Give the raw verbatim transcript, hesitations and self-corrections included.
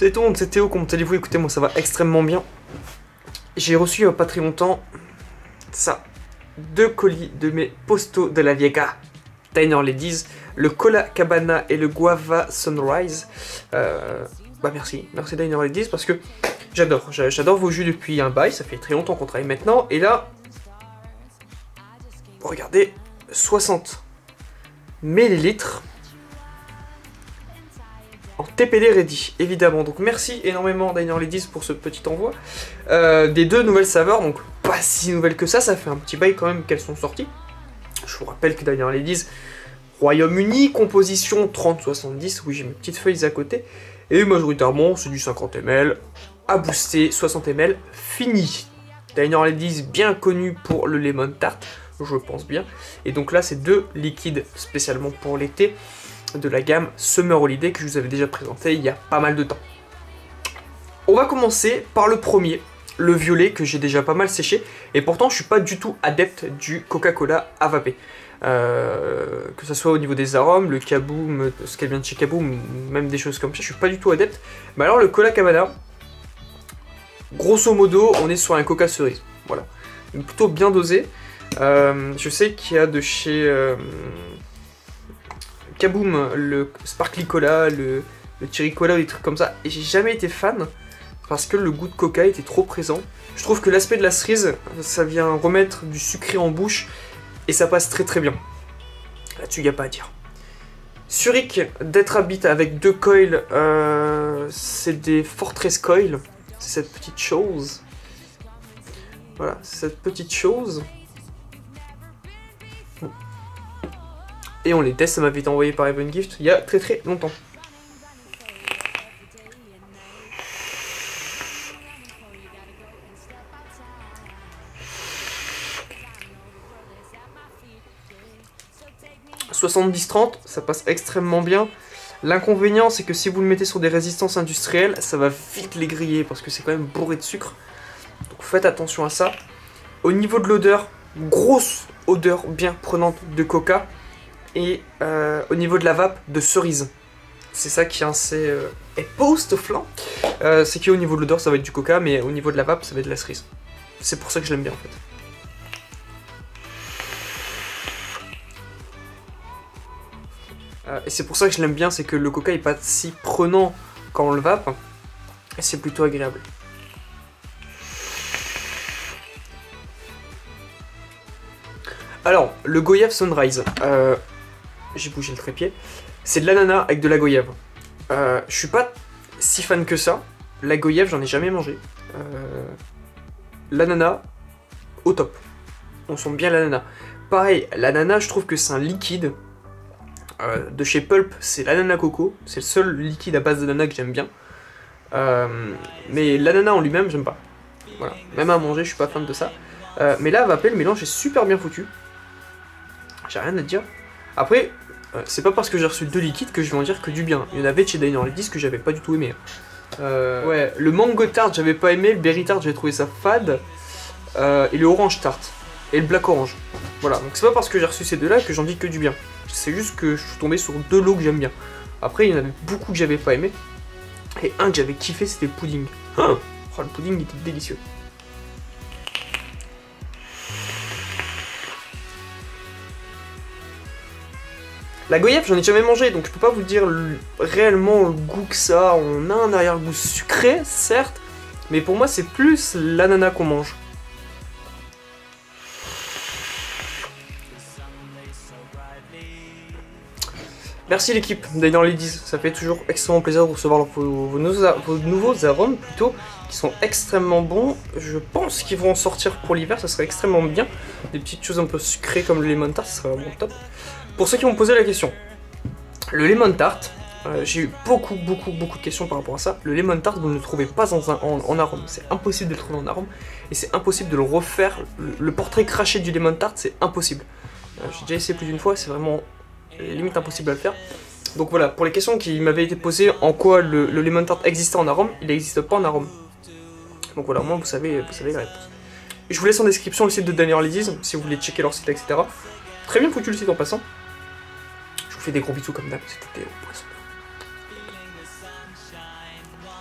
Salut tout le monde, c'est Théo, comment allez-vous? Écoutez, moi ça va extrêmement bien. J'ai reçu il n'y a pas très longtemps ça, deux colis de mes Posto de la Vieja Diner Ladies, le Cola Cabana et le Guava Sunrise. Euh, bah merci, merci Diner Ladies parce que j'adore, j'adore vos jus depuis un bail, ça fait très longtemps qu'on travaille maintenant. Et là, regardez, soixante millilitres. En T P D ready, évidemment. Donc merci énormément Diner Ladies pour ce petit envoi. Euh, des deux nouvelles saveurs, donc pas si nouvelles que ça, ça fait un petit bail quand même qu'elles sont sorties. Je vous rappelle que Diner Ladies, Royaume-Uni, composition trente soixante-dix, oui j'ai mes petites feuilles à côté. Et majoritairement c'est du cinquante millilitres, à booster, soixante millilitres, fini. Diner Ladies bien connu pour le lemon tart, je pense bien. Et donc là c'est deux liquides spécialement pour l'été, de la gamme Summer Holiday que je vous avais déjà présenté il y a pas mal de temps. On va commencer par le premier, le violet que j'ai déjà pas mal séché, et pourtant je suis pas du tout adepte du Coca-Cola à vaper. Euh, que ce soit au niveau des arômes, le Kaboom, ce qu'elle vient de chez Kaboom, même des choses comme ça, je suis pas du tout adepte. Mais alors le Cola Cabana, grosso modo, on est sur un Coca cerise, voilà, donc plutôt bien dosé. Euh, je sais qu'il y a de chez euh, Kaboom, le Sparkly Cola, le, le Cherry Cola, des trucs comme ça, et j'ai jamais été fan parce que le goût de coca était trop présent. Je trouve que l'aspect de la cerise, ça vient remettre du sucré en bouche et ça passe très très bien. Là-dessus, il n'y a pas à dire. Zurich Tetrabit avec deux coils, euh, c'est des Fortress Coil, c'est cette petite chose. Voilà, cette petite chose. Et on les teste, ça m'avait été envoyé par Even Gift il y a très très longtemps. soixante-dix trente, ça passe extrêmement bien. L'inconvénient, c'est que si vous le mettez sur des résistances industrielles, ça va vite les griller parce que c'est quand même bourré de sucre. Donc faites attention à ça. Au niveau de l'odeur, grosse odeur bien prenante de coca. Et euh, au niveau de la vape, de cerise. C'est ça qui est assez euh, époustouflant. Euh, c'est qu'au niveau de l'odeur, ça va être du coca, mais au niveau de la vape, ça va être de la cerise. C'est pour ça que je l'aime bien en fait. Euh, et c'est pour ça que je l'aime bien, c'est que le coca est pas si prenant quand on le vape. Et c'est plutôt agréable. Alors, le Goyave Sunrise. Euh, J'ai bougé le trépied. C'est de l'ananas avec de la goyave. Euh, je suis pas si fan que ça. La goyave, j'en ai jamais mangé. Euh, l'ananas, au top. On sent bien l'ananas. Pareil, l'ananas, je trouve que c'est un liquide. Euh, de chez Pulp, c'est l'ananas coco. C'est le seul liquide à base d'ananas que j'aime bien. Euh, mais l'ananas en lui-même, j'aime pas. Voilà. Même à manger, je suis pas fan de ça. Euh, mais là, à vaper, le mélange est super bien foutu. J'ai rien à dire. Après, euh, c'est pas parce que j'ai reçu deux liquides que je vais en dire que du bien. Il y en avait chez Diner Ladies que j'avais pas du tout aimé. Euh, ouais, le mango tart j'avais pas aimé, le berry tart j'avais trouvé ça fade, euh, et le orange tart, et le black orange. Voilà, donc c'est pas parce que j'ai reçu ces deux là que j'en dis que du bien. C'est juste que je suis tombé sur deux lots que j'aime bien. Après, il y en avait beaucoup que j'avais pas aimé, et un que j'avais kiffé, c'était le pudding. Oh, le pudding était délicieux. La goyave, j'en ai jamais mangé, donc je peux pas vous dire le, réellement le goût que ça. On a un arrière-goût sucré, certes, mais pour moi c'est plus l'ananas qu'on mange. Merci l'équipe Diner Ladies, ça fait toujours extrêmement plaisir de recevoir vos, vos, vos nouveaux arômes plutôt, qui sont extrêmement bons. Je pense qu'ils vont en sortir pour l'hiver, ça serait extrêmement bien. Des petites choses un peu sucrées comme le lemon tart, ça serait vraiment top. Pour ceux qui m'ont posé la question, le lemon tart, euh, j'ai eu beaucoup, beaucoup, beaucoup de questions par rapport à ça. Le lemon tart, vous ne le trouvez pas en, en, en arôme, c'est impossible de le trouver en arôme, et c'est impossible de le refaire. Le, le portrait craché du lemon tart, c'est impossible. Euh, j'ai déjà essayé plus d'une fois, c'est vraiment limite impossible à le faire. Donc voilà, pour les questions qui m'avaient été posées, en quoi le, le lemon tart existait en arôme, il n'existe pas en arôme. Donc voilà, au moins vous savez, vous savez la réponse. Et je vous laisse en description le site de Diner Ladies, si vous voulez checker leur site, et cetera. Très bien foutu le site en passant. Je vous fais des gros bisous comme d'hab, c'était Théo.